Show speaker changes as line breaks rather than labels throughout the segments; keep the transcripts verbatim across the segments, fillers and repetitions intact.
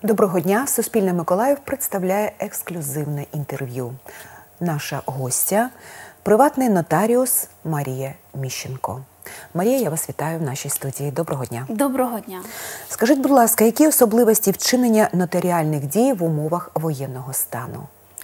Доброго дня! Суспільне Миколаїв представляє ексклюзивне інтерв'ю. Наша гостя – приватний нотаріус Марія Міщенко. Марія, я вас вітаю в нашій студії. Доброго дня!
Доброго дня!
Скажіть, будь ласка, які особливості вчинення нотаріальних дій в умовах воєнного стану?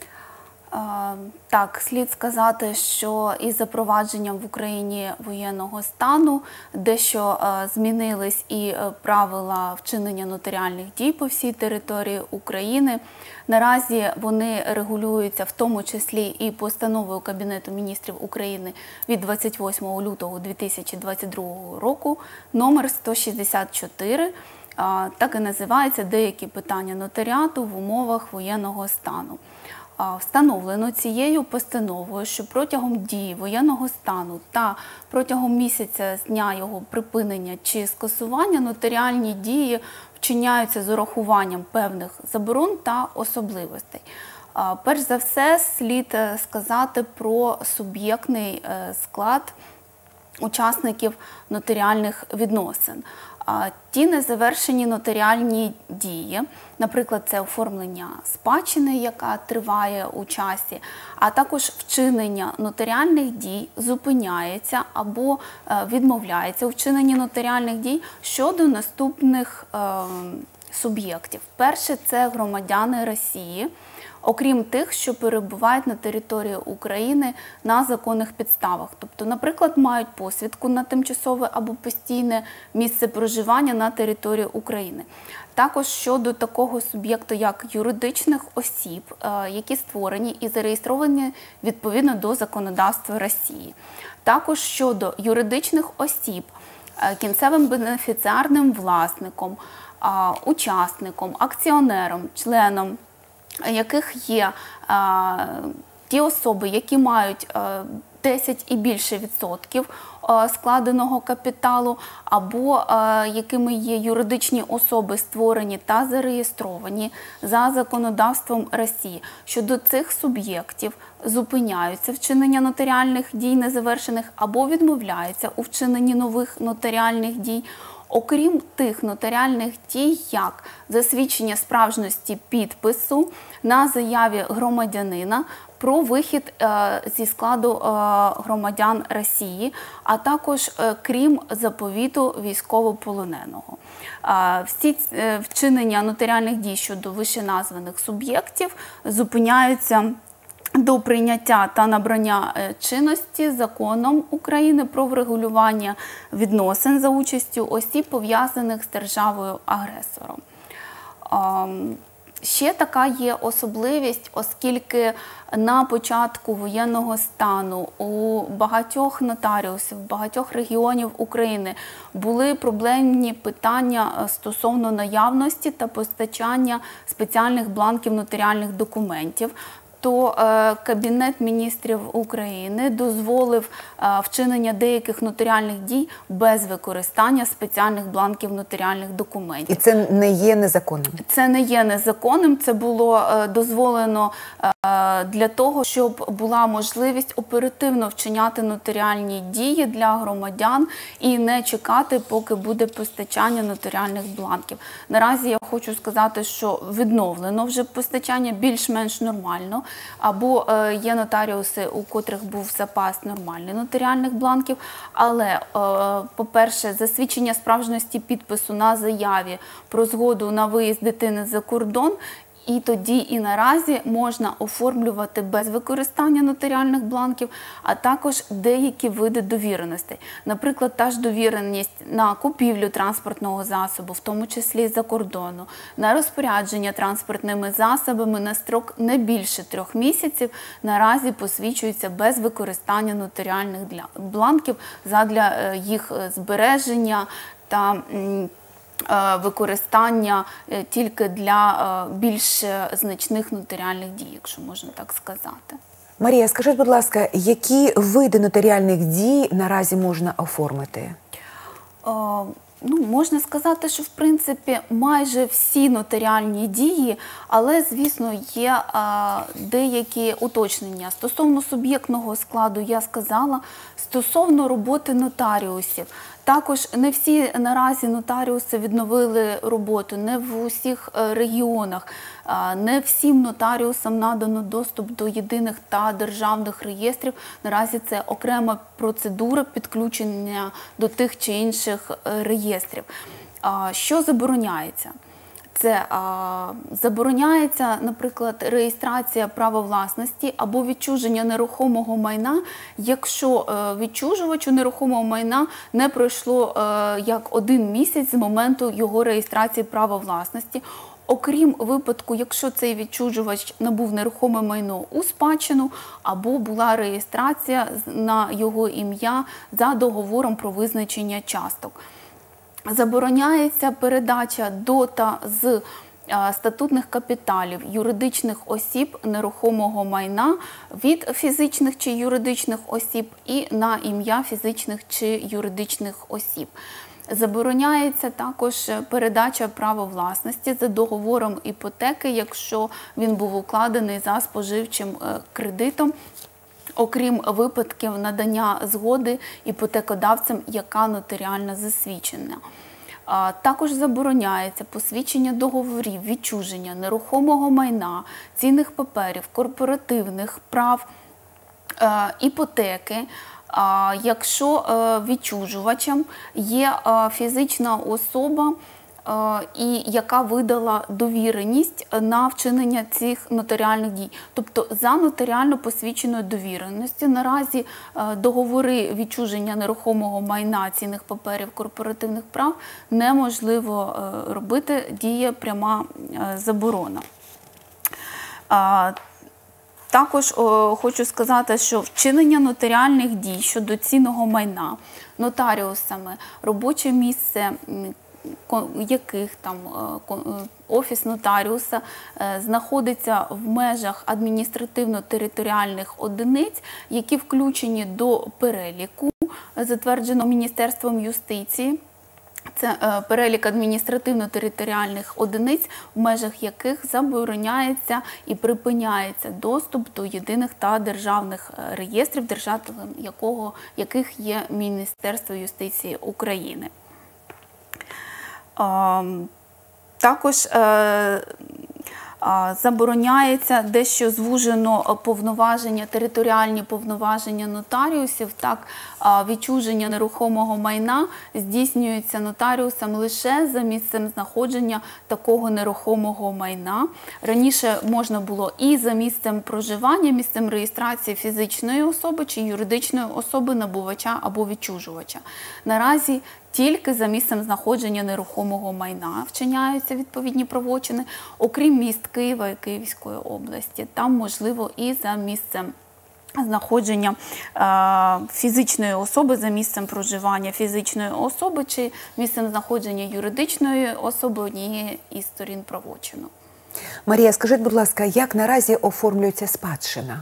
Так, слід сказати, що із запровадженням в Україні воєнного стану дещо змінились і правила вчинення нотаріальних дій по всій території України. Наразі вони регулюються в тому числі і постановою Кабінету міністрів України від двадцять восьмого лютого дві тисячі двадцять другого року номер сто шістдесят чотири. Так і називається «Деякі питання нотаріату в умовах воєнного стану». Встановлено цією постановою, що протягом дії воєнного стану та протягом місяця з дня його припинення чи скасування нотаріальні дії вчиняються з урахуванням певних заборон та особливостей. Перш за все, слід сказати про суб'єктний склад учасників нотаріальних відносин. Ті незавершені нотаріальні дії, наприклад, це оформлення спадщини, яка триває у часі, а також вчинення нотаріальних дій зупиняється або відмовляється у вчиненні нотаріальних дій щодо наступних е, суб'єктів. Перше – це громадяни Росії, окрім тих, що перебувають на території України на законних підставах. Тобто, наприклад, мають посвідку на тимчасове або постійне місце проживання на території України. Також щодо такого суб'єкту, як юридичних осіб, які створені і зареєстровані відповідно до законодавства Росії. Також щодо юридичних осіб, кінцевим бенефіціарним власником, учасником, акціонером, членом яких є а, ті особи, які мають а, десять і більше відсотків а, складеного капіталу, або а, якими є юридичні особи, створені та зареєстровані за законодавством Росії. Щодо цих суб'єктів зупиняються вчинення нотаріальних дій незавершених або відмовляються у вчиненні нових нотаріальних дій, окрім тих нотаріальних дій, як засвідчення справжності підпису на заяві громадянина про вихід е, зі складу е, громадян Росії, а також е, крім заповіту військовополоненого. Е, всі е, вчинення нотаріальних дій щодо вищеназваних суб'єктів зупиняються до прийняття та набрання чинності законом України про врегулювання відносин за участю осіб, пов'язаних з державою-агресором. Ще така є особливість, оскільки на початку воєнного стану у багатьох нотаріусів, багатьох регіонів України були проблемні питання стосовно наявності та постачання спеціальних бланків нотаріальних документів. То е, Кабінет міністрів України дозволив е, вчинення деяких нотаріальних дій без використання спеціальних бланків нотаріальних документів.
І це не є незаконним?
Це не є незаконним, це було е, дозволено е, для того, щоб була можливість оперативно вчиняти нотаріальні дії для громадян і не чекати, поки буде постачання нотаріальних бланків. Наразі я хочу сказати, що відновлено вже постачання більш-менш нормально. Або е, є нотаріуси, у котрих був запас нормальних нотаріальних бланків, але, е, по-перше, засвідчення справжності підпису на заяві про згоду на виїзд дитини за кордон, і тоді і наразі можна оформлювати без використання нотаріальних бланків, а також деякі види довіреностей. Наприклад, та ж довіреність на купівлю транспортного засобу, в тому числі з-за кордону, на розпорядження транспортними засобами на строк не більше трьох місяців, наразі посвідчується без використання нотаріальних бланків задля їх збереження та використання тільки для більш значних нотаріальних дій, якщо можна так сказати.
Марія, скажіть, будь ласка, які види нотаріальних дій наразі можна оформити?
Ну, можна сказати, що, в принципі, майже всі нотаріальні дії, але, звісно, є а, деякі уточнення. Стосовно суб'єктного складу я сказала, стосовно роботи нотаріусів. Також не всі наразі нотаріуси відновили роботу, не в усіх регіонах, не всім нотаріусам надано доступ до єдиних та державних реєстрів. Наразі це окрема процедура підключення до тих чи інших реєстрів. Що забороняється? Це а, забороняється, наприклад, реєстрація права власності або відчуження нерухомого майна, якщо е, відчужувачу нерухомого майна не пройшло е, як один місяць з моменту його реєстрації права власності. Окрім випадку, якщо цей відчужувач набув нерухоме майно у спадщину або була реєстрація на його ім'я за договором про визначення часток. Забороняється передача до та з статутних капіталів юридичних осіб нерухомого майна від фізичних чи юридичних осіб і на ім'я фізичних чи юридичних осіб. Забороняється також передача права власності за договором іпотеки, якщо він був укладений за споживчим кредитом, окрім випадків надання згоди іпотекодавцям, яка нотаріально засвідчена. Також забороняється посвідчення договорів, відчуження нерухомого майна, цінних паперів, корпоративних прав, іпотеки, якщо відчужувачем є фізична особа, і яка видала довіреність на вчинення цих нотаріальних дій. Тобто за нотаріально посвідченою довіреністю наразі договори відчуження нерухомого майна, цінних паперів, корпоративних прав неможливо робити, діє пряма заборона. Також о, хочу сказати, що вчинення нотаріальних дій щодо цінного майна нотаріусами, робоче місце яких там офіс нотаріуса знаходиться в межах адміністративно-територіальних одиниць, які включені до переліку, затвердженого Міністерством юстиції. Це перелік адміністративно-територіальних одиниць, в межах яких забороняється і припиняється доступ до єдиних та державних реєстрів, держателем якого, яких є Міністерство юстиції України. Також забороняється дещо звужено повноваження, територіальні повноваження нотаріусів. Так, відчуження нерухомого майна здійснюється нотаріусом лише за місцем знаходження такого нерухомого майна. Раніше можна було і за місцем проживання, місцем реєстрації фізичної особи чи юридичної особи набувача або відчужувача. Наразі тільки за місцем знаходження нерухомого майна вчиняються відповідні правочини, окрім міст Києва і Київської області. Там можливо і за місцем знаходження е, фізичної особи, за місцем проживання фізичної особи чи місцем знаходження юридичної особи однієї із сторін правочину.
Марія, скажіть, будь ласка, як наразі оформлюється спадщина?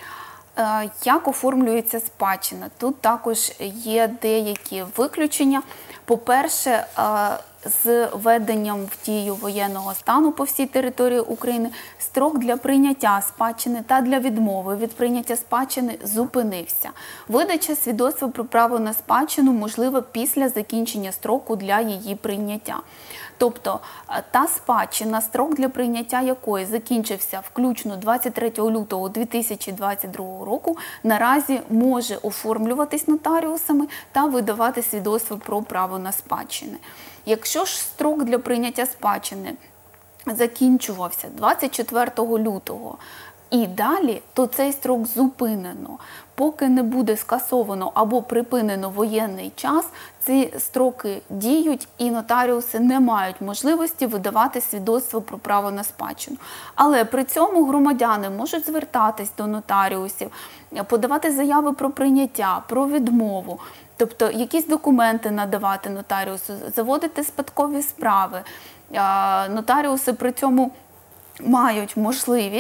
Як оформлюється спадщина? Тут також є деякі виключення. По-перше, з введенням в дію воєнного стану по всій території України строк для прийняття спадщини та для відмови від прийняття спадщини зупинився. Видача свідоцтва про право на спадщину можлива після закінчення строку для її прийняття. Тобто та спадщина, строк для прийняття якої закінчився включно двадцять третього лютого дві тисячі двадцять другого року, наразі може оформлюватись нотаріусами та видавати свідоцтво про право на спадщини. Якщо ж строк для прийняття спадщини закінчувався двадцять четвертого лютого і далі, то цей строк зупинено. Поки не буде скасовано або припинено воєнний час, ці строки діють і нотаріуси не мають можливості видавати свідоцтво про право на спадщину. Але при цьому громадяни можуть звертатись до нотаріусів, подавати заяви про прийняття, про відмову, тобто якісь документи надавати нотаріусу, заводити спадкові справи. Нотаріуси при цьому мають можливість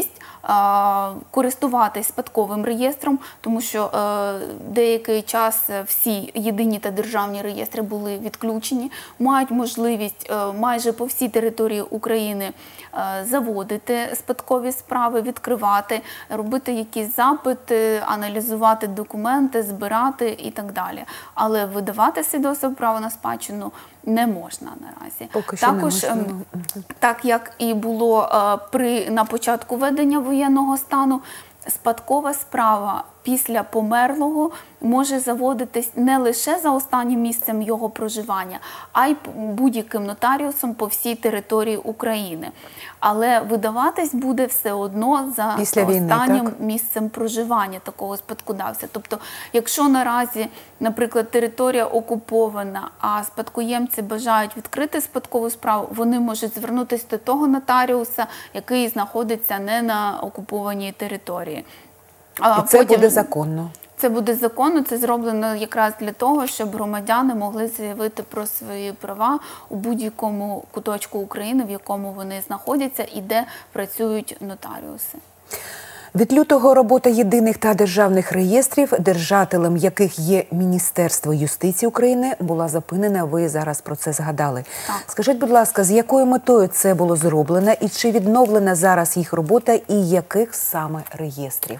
користуватись спадковим реєстром, тому що деякий час всі єдині та державні реєстри були відключені, мають можливість майже по всій території України заводити спадкові справи, відкривати, робити якісь запити, аналізувати документи, збирати і так далі. Але видавати свідоцтво про право на спадщину не можна наразі.
Поки що
Також,
не можна.
так як і було при, на початку введення воєнного стану, спадкова справа після померлого може заводитись не лише за останнім місцем його проживання, а й будь-яким нотаріусом по всій території України. Але видаватись буде все одно за
після війни,
останнім
так?
місцем проживання такого спадкодавця. Тобто, якщо наразі, наприклад, територія окупована, а спадкоємці бажають відкрити спадкову справу, вони можуть звернутися до того нотаріуса, який знаходиться не на окупованій території.
І це Потім... буде законно.
Це буде законно, це зроблено якраз для того, щоб громадяни могли заявити про свої права у будь-якому куточку України, в якому вони знаходяться і де працюють нотаріуси.
Від лютого робота єдиних та державних реєстрів, держателем яких є Міністерство юстиції України, була зупинена. Ви зараз про це згадали.
Так.
Скажіть, будь ласка, з якою метою це було зроблено і чи відновлена зараз їх робота і яких саме реєстрів?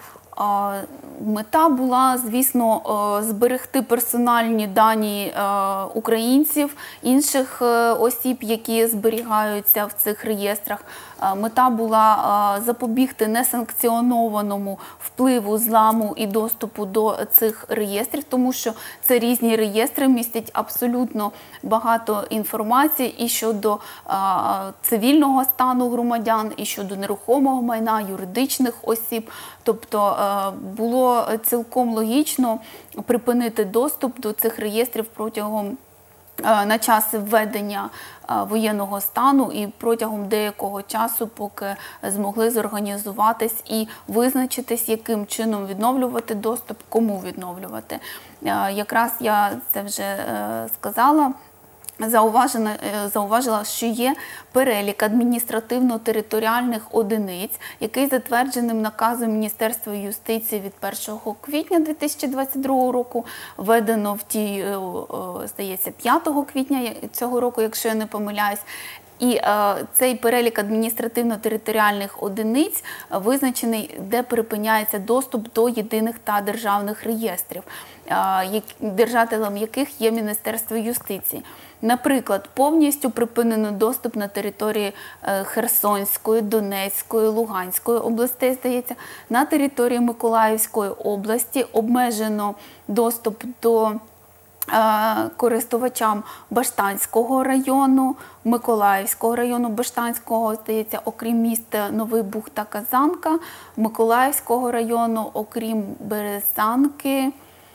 Мета була, звісно, зберегти персональні дані українців, інших осіб, які зберігаються в цих реєстрах. Мета була запобігти несанкціонованому впливу, зламу і доступу до цих реєстрів, тому що це різні реєстри, містять абсолютно багато інформації і щодо цивільного стану громадян, і щодо нерухомого майна, юридичних осіб. Тобто було цілком логічно припинити доступ до цих реєстрів протягом на час введення воєнного стану і протягом деякого часу, поки змогли зорганізуватись і визначитись, яким чином відновлювати доступ, кому відновлювати. Якраз я це вже сказала. Зауважила, зауважила, що є перелік адміністративно-територіальних одиниць, який затвердженим наказом Міністерства юстиції від першого квітня дві тисячі двадцять другого року, введено в ті, здається, п'ятого квітня цього року, якщо я не помиляюсь. І е, цей перелік адміністративно-територіальних одиниць визначений, де припиняється доступ до єдиних та державних реєстрів, е, як, держателем яких є Міністерство юстиції. Наприклад, повністю припинено доступ на території е, Херсонської, Донецької, Луганської областей, здається. На території Миколаївської області обмежено доступ до користувачам Баштанського району, Миколаївського району, Баштанського, здається, окрім міста Новий Буг та Казанка, Миколаївського району, окрім Березанки,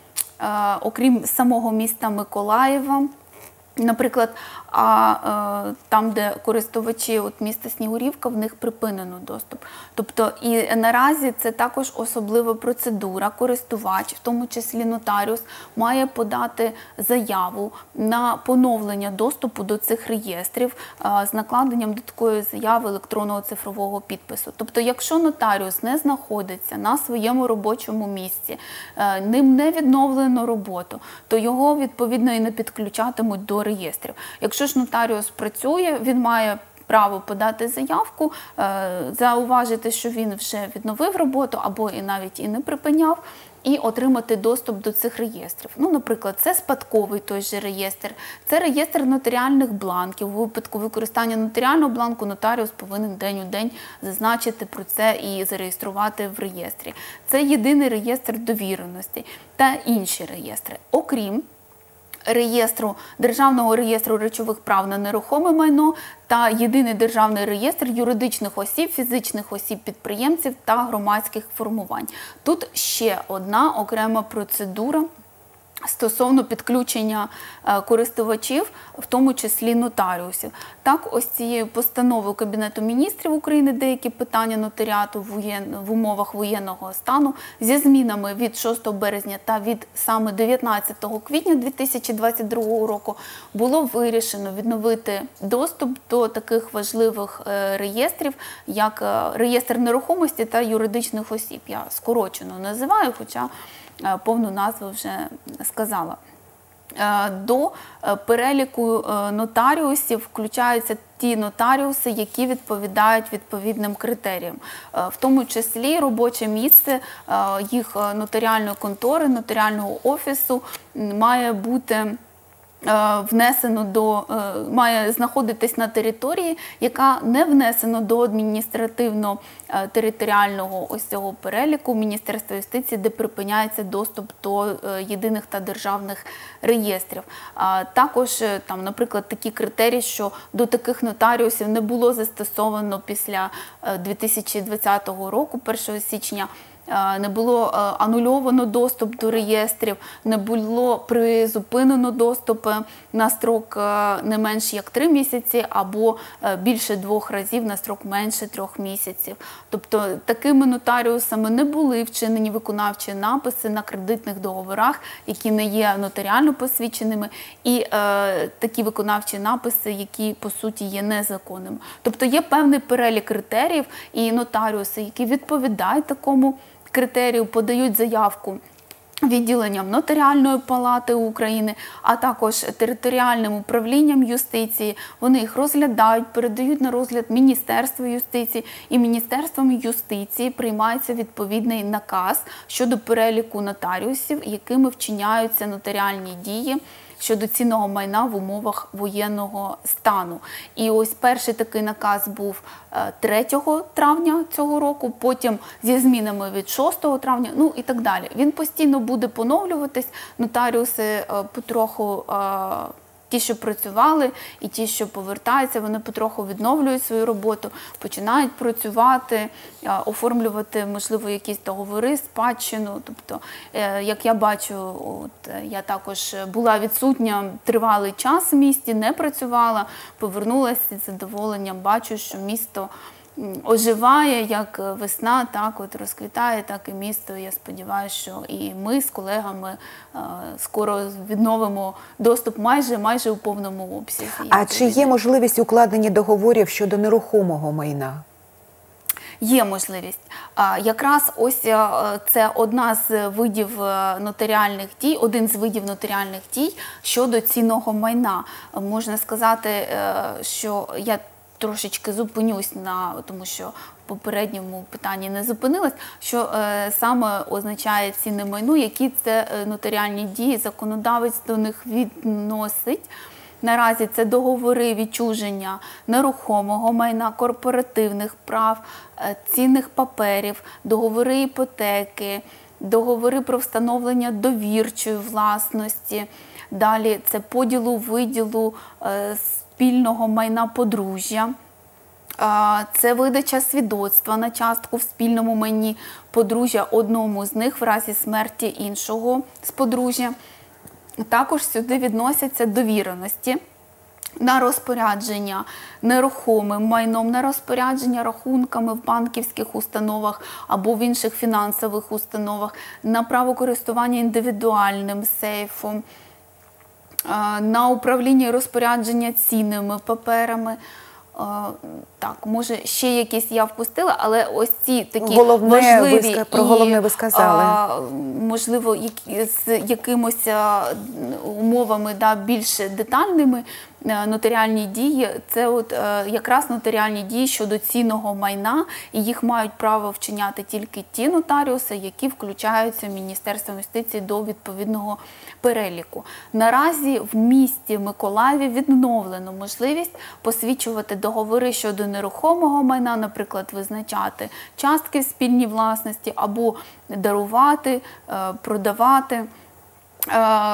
окрім самого міста Миколаєва. Наприклад, а е, там, де користувачі от міста Снігурівка, в них припинено доступ. Тобто і наразі це також особлива процедура. Користувач, в тому числі нотаріус, має подати заяву на поновлення доступу до цих реєстрів е, з накладенням до такої заяви електронного цифрового підпису. Тобто, якщо нотаріус не знаходиться на своєму робочому місці, е, ним не відновлено роботу, то його, відповідно, і не підключатимуть до реєстрів. Якщо ж нотаріус працює, він має право подати заявку, зауважити, що він вже відновив роботу або і навіть і не припиняв, і отримати доступ до цих реєстрів. Ну, наприклад, це спадковий той же реєстр, це реєстр нотаріальних бланків. У випадку використання нотаріального бланку нотаріус повинен день у день зазначити про це і зареєструвати в реєстрі. Це єдиний реєстр довіреності та інші реєстри. Окрім реєстру, Державного реєстру речових прав на нерухоме майно та єдиний державний реєстр юридичних осіб, фізичних осіб, підприємців та громадських формувань. Тут ще одна окрема процедура стосовно підключення користувачів, в тому числі нотаріусів. Так, ось цією постановою Кабінету міністрів України деякі питання нотаріату в, воєн... в умовах воєнного стану зі змінами від шостого березня та від саме дев'ятнадцятого квітня дві тисячі двадцять другого року було вирішено відновити доступ до таких важливих реєстрів, як реєстр нерухомості та юридичних осіб. Я скорочено називаю, хоча повну назву вже сказала. До переліку нотаріусів включаються ті нотаріуси, які відповідають відповідним критеріям. В тому числі робоче місце їх нотаріальної контори, нотаріального офісу має бути внесено до, має знаходитись на території, яка не внесена до адміністративно-територіального ось цього переліку Міністерства юстиції, де припиняється доступ до єдиних та державних реєстрів. Також, там, наприклад, такі критерії, що до таких нотаріусів не було застосовано після дві тисячі двадцятого року, першого січня, не було анульовано доступ до реєстрів, не було призупинено доступ на строк не менше як три місяці або більше двох разів на строк менше трьох місяців. Тобто такими нотаріусами не були вчинені виконавчі написи на кредитних договорах, які не є нотаріально посвідченими, і е, такі виконавчі написи, які по суті є незаконними. Тобто є певний перелік критеріїв, і нотаріуси, які відповідають такому критерію, подають заявку відділенням Нотаріальної палати України, а також територіальним управлінням юстиції. Вони їх розглядають, передають на розгляд Міністерству юстиції, і Міністерством юстиції приймається відповідний наказ щодо переліку нотаріусів, якими вчиняються нотаріальні дії щодо цінного майна в умовах воєнного стану. І ось перший такий наказ був третього травня цього року, потім зі змінами від шостого травня, ну і так далі. Він постійно буде поновлюватись, нотаріуси потроху, ті, що працювали, і ті, що повертаються, вони потроху відновлюють свою роботу, починають працювати, оформлювати, можливо, якісь договори, спадщину. Тобто, як я бачу, от, я також була відсутня тривалий час в місті, не працювала, повернулася з задоволенням, бачу, що місто оживає, як весна, так от розквітає, так і місто. Я сподіваюся, що і ми з колегами е, скоро відновимо доступ майже, майже у повному обсязі.
А чи є можливість укладення договорів щодо нерухомого майна?
Є можливість. Якраз ось це одна з видів нотаріальних дій, один з видів нотаріальних дій щодо цінного майна. Можна сказати, що я трошечки зупинюсь, на, тому що в попередньому питанні не зупинилась, що е, саме означає цінне майно, які це нотаріальні дії, законодавець до них відносить. Наразі це договори відчуження нерухомого майна, корпоративних прав, е, цінних паперів, договори іпотеки, договори про встановлення довірчої власності. Далі це поділу, виділу, е, спільного майна подружжя, це видача свідоцтва на частку в спільному майні подружжя одному з них в разі смерті іншого з подружжя. Також сюди відносяться довіреності на розпорядження нерухомим майном, на розпорядження рахунками в банківських установах або в інших фінансових установах, на право користування індивідуальним сейфом, на управління і розпорядження цінними паперами. Так, може, ще якісь я впустила, але ось ці такі
головне,
важливі
ви, про головне ви сказали.
А, можливо, які, з якимось умовами, да, більш детальними нотаріальні дії, це от якраз нотаріальні дії щодо цінного майна, і їх мають право вчиняти тільки ті нотаріуси, які включаються Міністерством юстиції до відповідного переліку. Наразі в місті Миколаєві відновлено можливість посвідчувати договори щодо нерухомого майна, наприклад, визначати частки в спільній власності або дарувати, продавати.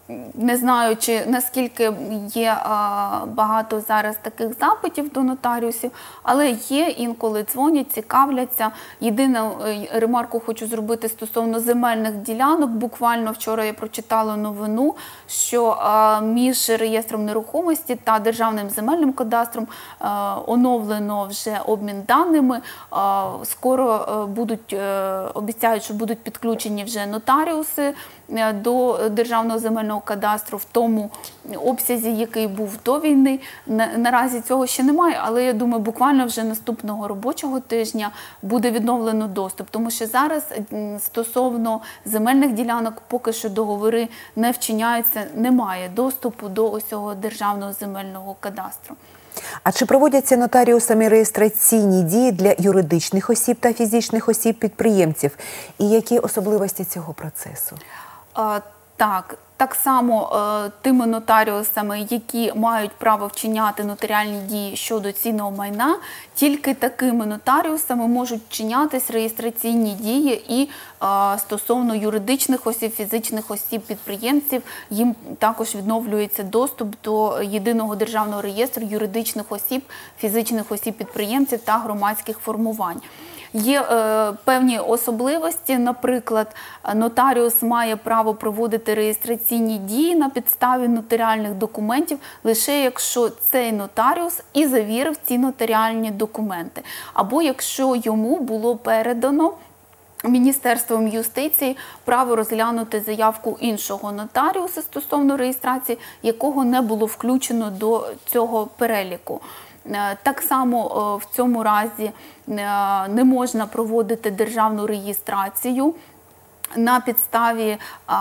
Не знаю, чи наскільки є а, багато зараз таких запитів до нотаріусів, але є, інколи дзвонять, цікавляться. Єдину ремарку хочу зробити стосовно земельних ділянок. Буквально вчора я прочитала новину, що а, між реєстром нерухомості та Державним земельним кадастром а, оновлено вже обмін даними. А, скоро а, будуть, а, обіцяють, що будуть підключені вже нотаріуси до Державного земельного кадастру в тому обсязі, який був до війни. Наразі цього ще немає, але я думаю, буквально вже наступного робочого тижня буде відновлено доступ. Тому що зараз стосовно земельних ділянок поки що договори не вчиняються, немає доступу до ось цього Державного земельного кадастру.
А чи проводяться нотаріусами реєстраційні дії для юридичних осіб та фізичних осіб-підприємців? І які особливості цього процесу?
А, так, так само е, тими нотаріусами, які мають право вчиняти нотаріальні дії щодо цінного майна, тільки такими нотаріусами можуть вчинятись реєстраційні дії і е, стосовно юридичних осіб, фізичних осіб-підприємців, їм також відновлюється доступ до єдиного державного реєстру юридичних осіб, фізичних осіб-підприємців та громадських формувань. Є е, певні особливості, наприклад, нотаріус має право проводити реєстраційні дії на підставі нотаріальних документів, лише якщо цей нотаріус і завірив ці нотаріальні документи, або якщо йому було передано Міністерством юстиції право розглянути заявку іншого нотаріуса стосовно реєстрації, якого не було включено до цього переліку. Так само в цьому разі не можна проводити державну реєстрацію на підставі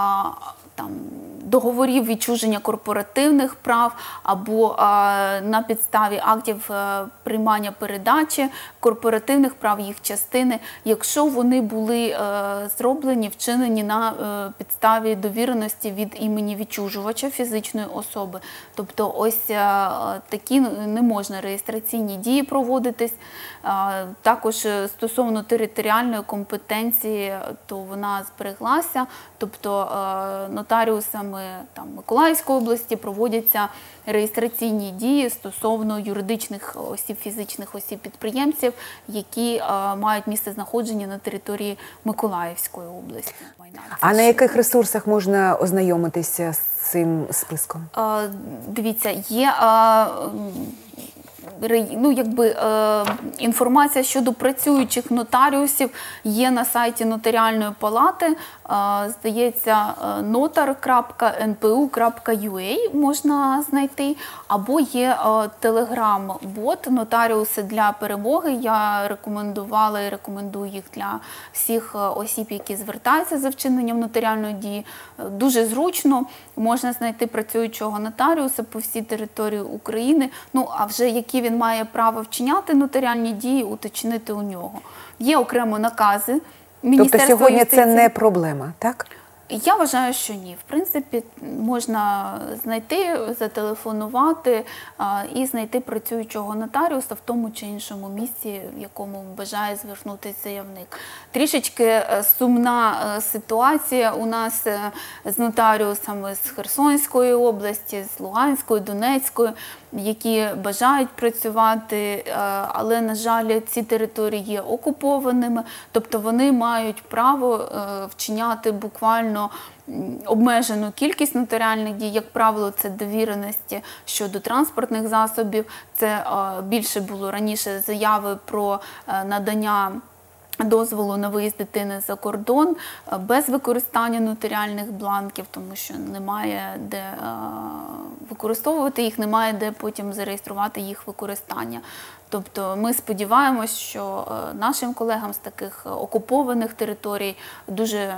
там, договорів відчуження корпоративних прав або а, на підставі актів а, приймання передачі корпоративних прав, їх частини, якщо вони були а, зроблені, вчинені на а, підставі довіреності від імені відчужувача фізичної особи. Тобто ось а, такі не можна реєстраційні дії проводитись. А, також стосовно територіальної компетенції, то вона збереглася, тобто а, нотаріусами там, Миколаївської області проводяться реєстраційні дії стосовно юридичних осіб, фізичних осіб-підприємців, які а, мають місце знаходження на території Миколаївської області.
А на яких ресурсах можна ознайомитися з цим списком?
А, дивіться, є... А, Ну, якби, е, інформація щодо працюючих нотаріусів є на сайті Нотаріальної палати, е, здається, notar крапка ен пе у крапка ю а можна знайти, або є е, телеграм-бот «Нотаріуси для перемоги». Я рекомендувала і рекомендую їх для всіх осіб, які звертаються за вчиненням нотаріальної дії. Дуже зручно, можна знайти працюючого нотаріуса по всій території України, ну, а вже які він має право вчиняти нотаріальні дії, уточнити у нього. Є окремо накази Міністерства
Тобто сьогодні
юстиції.
це не проблема, так?
Я вважаю, що ні. В принципі, можна знайти, зателефонувати а, і знайти працюючого нотаріуса в тому чи іншому місці, в якому бажає звернутися заявник. Трішечки сумна ситуація у нас з нотаріусами з Херсонської області, з Луганської, Донецької, які бажають працювати, але, на жаль, ці території є окупованими, тобто вони мають право вчиняти буквально обмежену кількість нотаріальних дій, як правило, це довіреності щодо транспортних засобів, це більше було раніше заяви про надання дозволу на виїзд дитини за кордон без використання нотаріальних бланків, тому що немає де використовувати їх, немає де потім зареєструвати їх використання. Тобто ми сподіваємось, що нашим колегам з таких окупованих територій дуже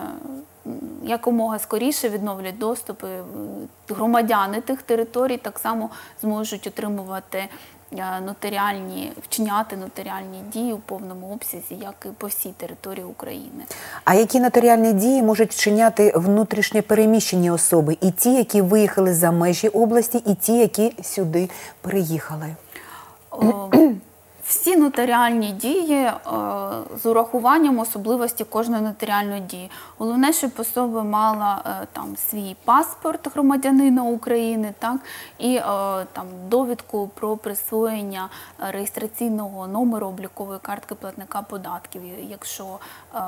якомога скоріше відновлять доступ, і громадяни тих територій так само зможуть отримувати нотаріальні, вчиняти нотаріальні дії у повному обсязі, як і по всій території України.
А які нотаріальні дії можуть вчиняти внутрішньо переміщені особи? І ті, які виїхали за межі області, і ті, які сюди переїхали?
О, Всі нотаріальні дії е, з урахуванням особливості кожної нотаріальної дії. Головне, щоб особа мала е, там свій паспорт громадянина України, так, і е, там довідку про присвоєння реєстраційного номеру облікової картки платника податків, якщо е,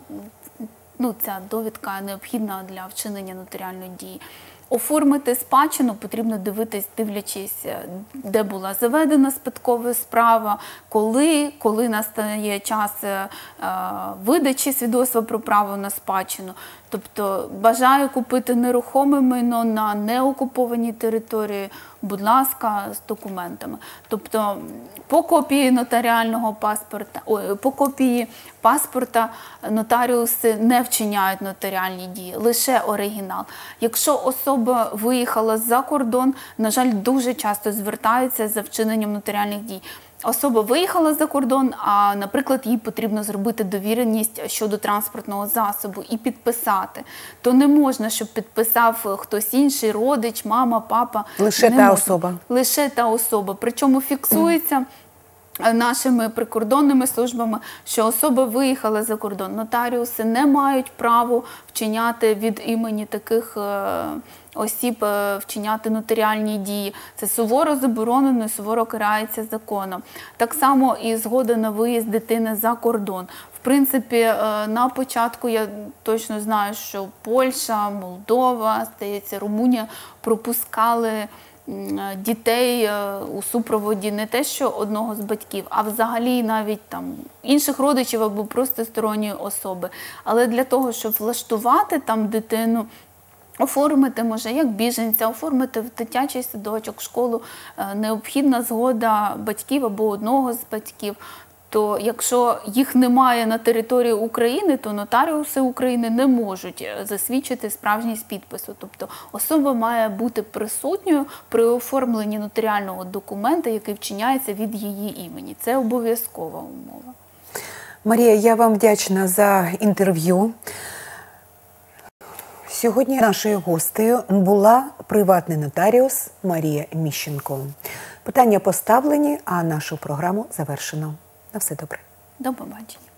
ну, ця довідка необхідна для вчинення нотаріальної дії. Оформити спадщину потрібно дивитись, дивлячись, де була заведена спадкова справа, коли, коли настає час е, видачі свідоцтва про право на спадщину. Тобто бажаю купити нерухоме майно на неокупованій території, будь ласка, з документами. Тобто по копії нотаріального паспорта, ой, по копії паспорта нотаріуси не вчиняють нотаріальні дії, лише оригінал. Якщо особа виїхала за кордон, на жаль, дуже часто звертаються за вчиненням нотаріальних дій. Особа виїхала за кордон, а, наприклад, їй потрібно зробити довіреність щодо транспортного засобу і підписати. То не можна, щоб підписав хтось інший, родич, мама, папа.
Лише
не
та
можна.
особа.
Лише та особа. Причому фіксується нашими прикордонними службами, що особа виїхала за кордон. Нотаріуси не мають права вчиняти від імені таких е, осіб, е, вчиняти нотаріальні дії. Це суворо заборонено і суворо карається законом. Так само і згода на виїзд дитини за кордон. В принципі, е, на початку я точно знаю, що Польща, Молдова, здається, Румунія пропускали дітей у супроводі не те, що одного з батьків, а взагалі навіть там інших родичів або просто сторонньої особи. Але для того, щоб влаштувати там дитину, оформити, може, як біженця, оформити в дитячий садочок, в школу, необхідна згода батьків або одного з батьків. То якщо їх немає на території України, то нотаріуси України не можуть засвідчити справжність підпису. Тобто особа має бути присутньою при оформленні нотаріального документа, який вчиняється від її імені. Це обов'язкова умова.
Марія, я вам вдячна за інтерв'ю. Сьогодні нашою гостею була приватний нотаріус Марія Міщенко. Питання поставлені, а нашу програму завершено. На все добре.
До побачення.